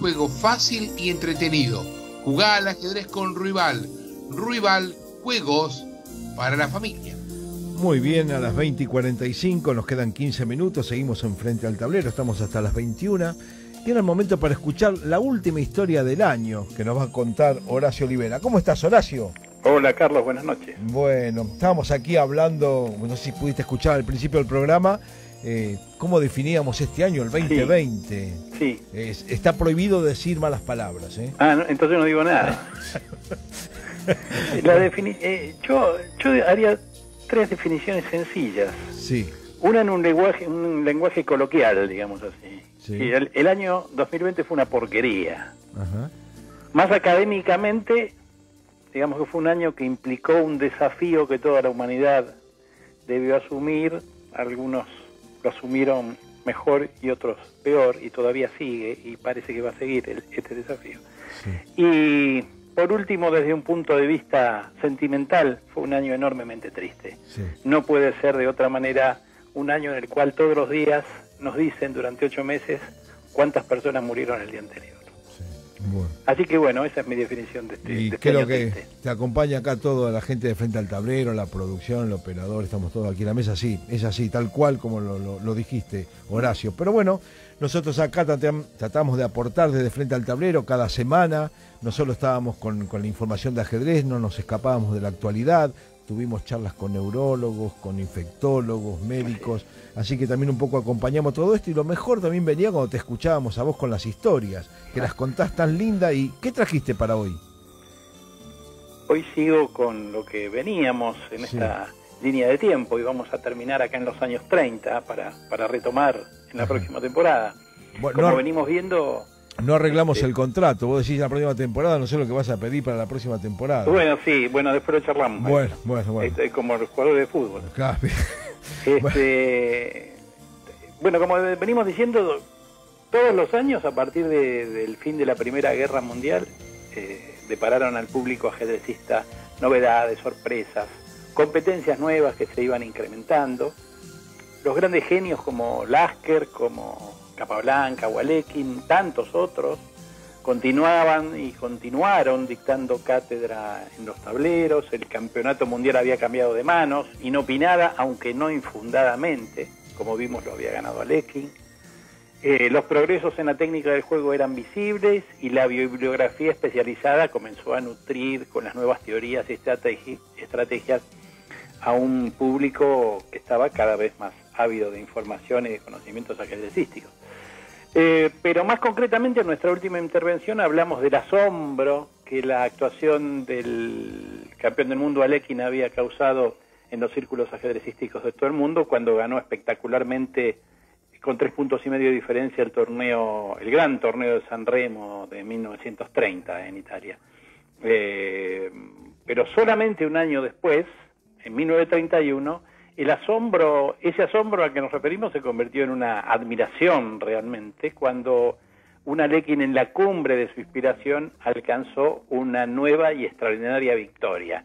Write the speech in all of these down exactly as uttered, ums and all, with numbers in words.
juego fácil y entretenido. Jugá al ajedrez con Ruibal. Ruibal, juegos para la familia. Muy bien, a las veinte y cuarenta y cinco nos quedan quince minutos, seguimos enfrente al tablero, estamos hasta las veintiuna. Y era el momento para escuchar la última historia del año que nos va a contar Horacio Olivera. ¿Cómo estás, Horacio? Hola, Carlos, buenas noches. Bueno, estábamos aquí hablando, no sé si pudiste escuchar al principio del programa, eh, cómo definíamos este año, el veinte veinte. Sí. Es, está prohibido decir malas palabras, ¿eh? Ah, no, entonces no digo nada. La defini eh, yo, yo haría tres definiciones sencillas. Sí. Una en un lenguaje, un lenguaje coloquial, digamos así. Sí. Y el, el año dos mil veinte fue una porquería. Ajá. Más académicamente, digamos que fue un año que implicó un desafío que toda la humanidad debió asumir. Algunos lo asumieron mejor y otros peor, y todavía sigue, y parece que va a seguir el, este desafío. Sí. Y por último, desde un punto de vista sentimental, fue un año enormemente triste. Sí. No puede ser de otra manera un año en el cual todos los días nos dicen durante ocho meses cuántas personas murieron el día anterior. Sí. Bueno. Así que bueno, esa es mi definición de este, y de este creo año que triste. Te acompaña acá toda la gente de frente al tablero, la producción, el operador, estamos todos aquí en la mesa, sí, es así, tal cual como lo, lo, lo dijiste, Horacio. Pero bueno, nosotros acá tratam, tratamos de aportar desde frente al tablero cada semana. No solo estábamos con, con la información de ajedrez, no nos escapábamos de la actualidad, tuvimos charlas con neurólogos, con infectólogos, médicos, así que también un poco acompañamos todo esto, y lo mejor también venía cuando te escuchábamos a vos con las historias, que las contás tan linda. ¿Y qué trajiste para hoy? Hoy sigo con lo que veníamos en sí. esta línea de tiempo, y vamos a terminar acá en los años treinta para, para retomar en la Ajá. próxima temporada. Bueno, Como no... venimos viendo... No arreglamos sí. el contrato, vos decís la próxima temporada, no sé lo que vas a pedir para la próxima temporada. Bueno, sí, bueno, después lo charlamos. Bueno, ¿eh? bueno, bueno. Es, es como el jugador de fútbol. Claro. Este, bueno, como venimos diciendo, todos los años, a partir de, del fin de la Primera Guerra Mundial, eh, depararon al público ajedrecista novedades, sorpresas, competencias nuevas que se iban incrementando. Los grandes genios como Lasker, como Capablanca, Alekhine, tantos otros, continuaban y continuaron dictando cátedra en los tableros. El campeonato mundial había cambiado de manos, inopinada, aunque no infundadamente, como vimos lo había ganado Alekhine. Eh, los progresos en la técnica del juego eran visibles, y la bibliografía especializada comenzó a nutrir con las nuevas teorías y estrategi estrategias a un público que estaba cada vez más ávido de información y de conocimientos ajedrecísticos. Eh, pero más concretamente, en nuestra última intervención hablamos del asombro que la actuación del campeón del mundo Alekhine había causado en los círculos ajedrecísticos de todo el mundo, cuando ganó espectacularmente con tres puntos y medio de diferencia el torneo, el gran torneo de San Remo de mil novecientos treinta en Italia. Eh, pero solamente un año después, en mil novecientos treinta y uno, el asombro, ese asombro al que nos referimos se convirtió en una admiración realmente, cuando un Alekhine en la cumbre de su inspiración alcanzó una nueva y extraordinaria victoria.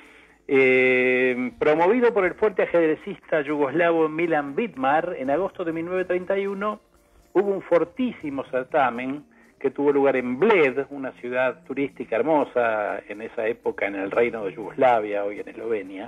Eh, promovido por el fuerte ajedrecista yugoslavo Milan Vidmar, en agosto de mil novecientos treinta y uno hubo un fortísimo certamen que tuvo lugar en Bled, una ciudad turística hermosa en esa época en el reino de Yugoslavia, hoy en Eslovenia.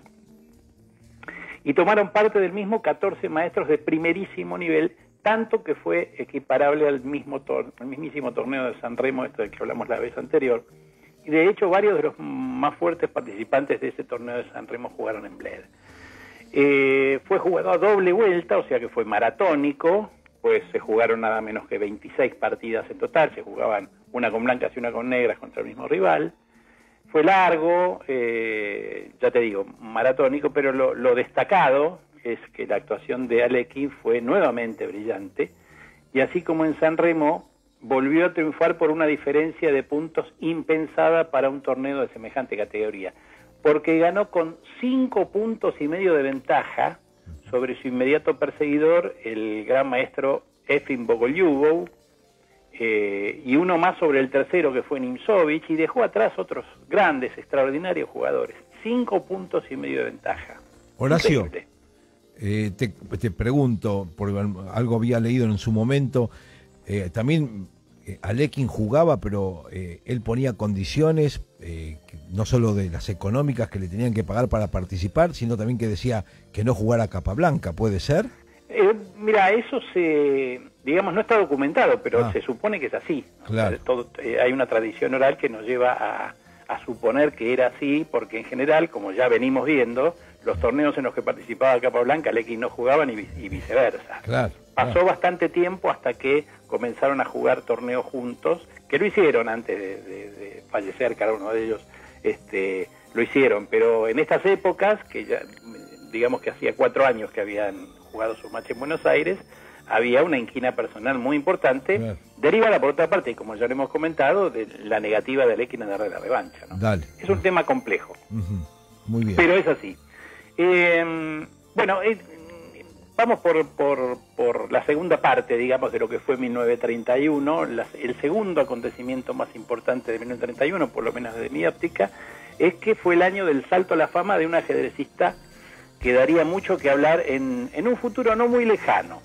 Y tomaron parte del mismo catorce maestros de primerísimo nivel, tanto que fue equiparable al mismo tor al mismísimo torneo de San Remo, esto del que hablamos la vez anterior. Y de hecho varios de los más fuertes participantes de ese torneo de San Remo jugaron en Bled. Eh, fue jugado a doble vuelta, o sea que fue maratónico, pues se jugaron nada menos que veintiséis partidas en total, se jugaban una con blancas y una con negras contra el mismo rival. Fue largo, eh, ya te digo, maratónico, pero lo, lo destacado es que la actuación de Alekhine fue nuevamente brillante, y así como en San Remo, volvió a triunfar por una diferencia de puntos impensada para un torneo de semejante categoría, porque ganó con cinco puntos y medio de ventaja sobre su inmediato perseguidor, el gran maestro Efim Bogoljubov, Eh, y uno más sobre el tercero, que fue Nimzovich, y dejó atrás otros grandes, extraordinarios jugadores. Cinco puntos y medio de ventaja. Horacio, eh, te, te pregunto, porque algo había leído en su momento, eh, también eh, Alekhine jugaba, pero eh, él ponía condiciones, eh, no solo de las económicas que le tenían que pagar para participar, sino también que decía que no jugara Capablanca, ¿puede ser? Eh, mira, eso se, digamos, no está documentado, pero ah. se supone que es así. Claro. O sea, todo, eh, hay una tradición oral que nos lleva a, a suponer que era así, porque en general, como ya venimos viendo, los torneos en los que participaba Capablanca, Alekhine no jugaban y, y viceversa. Claro, Pasó claro. bastante tiempo hasta que comenzaron a jugar torneos juntos, que lo hicieron antes de, de, de fallecer, cada uno de ellos este, lo hicieron, pero en estas épocas, que ya digamos que hacía cuatro años que habían jugado su match en Buenos Aires, había una inquina personal muy importante, claro. derivada por otra parte, como ya lo hemos comentado, de la negativa de Alekhine de darle la revancha, ¿no? Dale. Es un tema complejo. Uh-huh. Muy bien. Pero es así. Eh, bueno, eh, vamos por, por, por la segunda parte, digamos, de lo que fue mil novecientos treinta y uno, la, el segundo acontecimiento más importante de mil novecientos treinta y uno, por lo menos desde mi óptica, es que fue el año del salto a la fama de un ajedrecista que daría mucho que hablar en, en un futuro no muy lejano.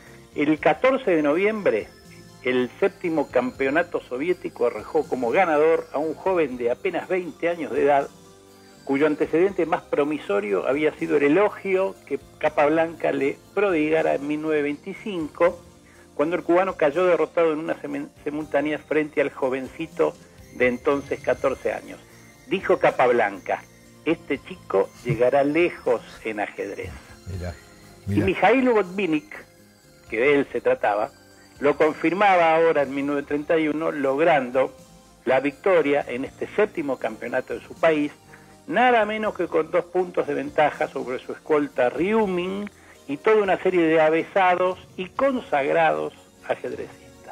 El catorce de noviembre, el séptimo campeonato soviético arrojó como ganador a un joven de apenas veinte años de edad, cuyo antecedente más promisorio había sido el elogio que Capablanca le prodigara en mil novecientos veinticinco, cuando el cubano cayó derrotado en una simultánea frente al jovencito de entonces catorce años. Dijo Capablanca: este chico llegará lejos en ajedrez. Mirá, mirá. Y Mikhail Botvinnik, que de él se trataba, lo confirmaba ahora en mil novecientos treinta y uno, logrando la victoria en este séptimo campeonato de su país, nada menos que con dos puntos de ventaja sobre su escolta Ryumin y toda una serie de avesados y consagrados ajedrecistas.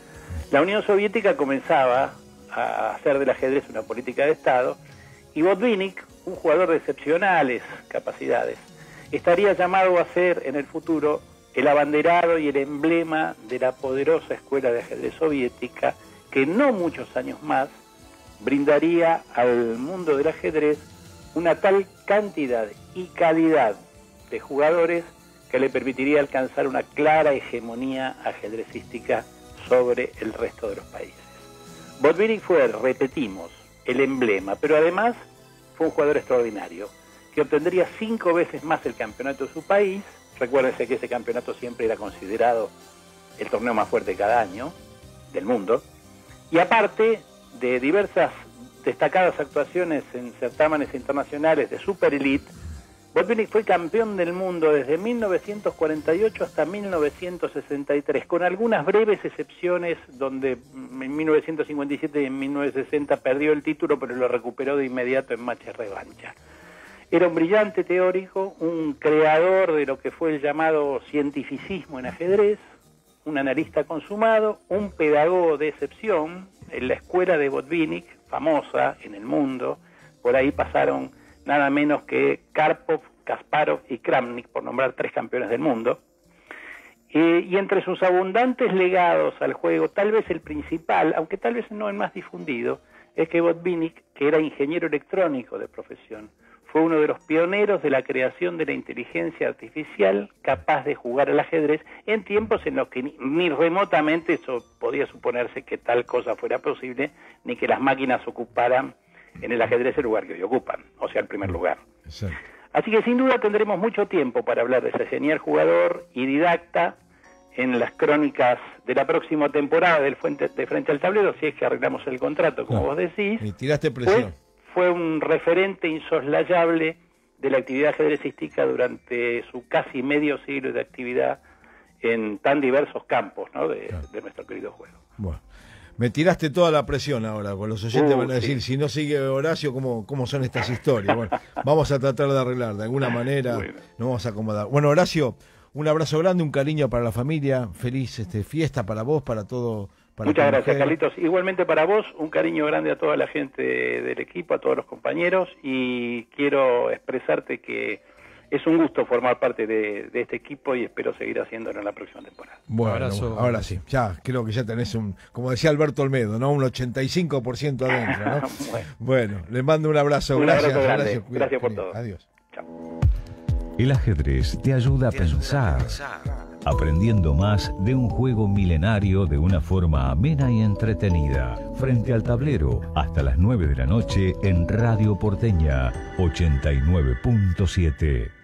La Unión Soviética comenzaba a hacer del ajedrez una política de Estado, y Botvinnik, un jugador de excepcionales capacidades, estaría llamado a ser en el futuro el abanderado y el emblema de la poderosa escuela de ajedrez soviética, que no muchos años más brindaría al mundo del ajedrez una tal cantidad y calidad de jugadores que le permitiría alcanzar una clara hegemonía ajedrecística sobre el resto de los países. Botvinnik fue, repetimos, el emblema, pero además fue un jugador extraordinario, que obtendría cinco veces más el campeonato de su país. Recuérdense que ese campeonato siempre era considerado el torneo más fuerte de cada año del mundo, y aparte de diversas destacadas actuaciones en certámenes internacionales de super elite, Botvinnik fue campeón del mundo desde mil novecientos cuarenta y ocho hasta mil novecientos sesenta y tres, con algunas breves excepciones donde en mil novecientos cincuenta y siete y en mil novecientos sesenta perdió el título, pero lo recuperó de inmediato en matches revancha. Era un brillante teórico, un creador de lo que fue el llamado cientificismo en ajedrez, un analista consumado, un pedagogo de excepción. En la escuela de Botvinnik, famosa en el mundo, por ahí pasaron nada menos que Karpov, Kasparov y Kramnik, por nombrar tres campeones del mundo. Eh, y entre sus abundantes legados al juego, tal vez el principal, aunque tal vez no el más difundido, es que Botvinnik, que era ingeniero electrónico de profesión, fue uno de los pioneros de la creación de la inteligencia artificial capaz de jugar al ajedrez en tiempos en los que ni, ni remotamente eso podía suponerse que tal cosa fuera posible, ni que las máquinas ocuparan en el ajedrez el lugar que hoy ocupan, o sea, el primer lugar. Exacto. Así que sin duda tendremos mucho tiempo para hablar de ese genial jugador y didacta en las crónicas de la próxima temporada del Fuente, de Frente al Tablero, si es que arreglamos el contrato, como no, vos decís. Y tiraste presión. Pues, fue un referente insoslayable de la actividad ajedrecística durante su casi medio siglo de actividad en tan diversos campos, ¿no?, de, claro, de nuestro querido juego. Bueno, me tiraste toda la presión ahora, con los oyentes uh, van a decir, sí, si no sigue Horacio, ¿cómo, cómo son estas historias? Bueno, vamos a tratar de arreglar, de alguna manera bueno, nos vamos a acomodar. Bueno, Horacio, un abrazo grande, un cariño para la familia, feliz este, fiesta para vos, para todo. Para Muchas gracias, Carlitos. Igualmente para vos, un cariño grande a toda la gente del equipo, a todos los compañeros, y quiero expresarte que es un gusto formar parte de, de este equipo y espero seguir haciéndolo en la próxima temporada. Bueno, abrazo. Ahora sí, ya creo que ya tenés un, como decía Alberto Olmedo, ¿no?, un ochenta y cinco por ciento adentro, ¿no? bueno. bueno, les mando un abrazo. Un gracias, abrazo grande. Gracias, gracias por todo. Adiós. Chao. El ajedrez te ayuda a pensar. aprendiendo más de un juego milenario de una forma amena y entretenida. Frente al tablero, hasta las nueve de la noche en Radio Porteña ochenta y nueve punto siete.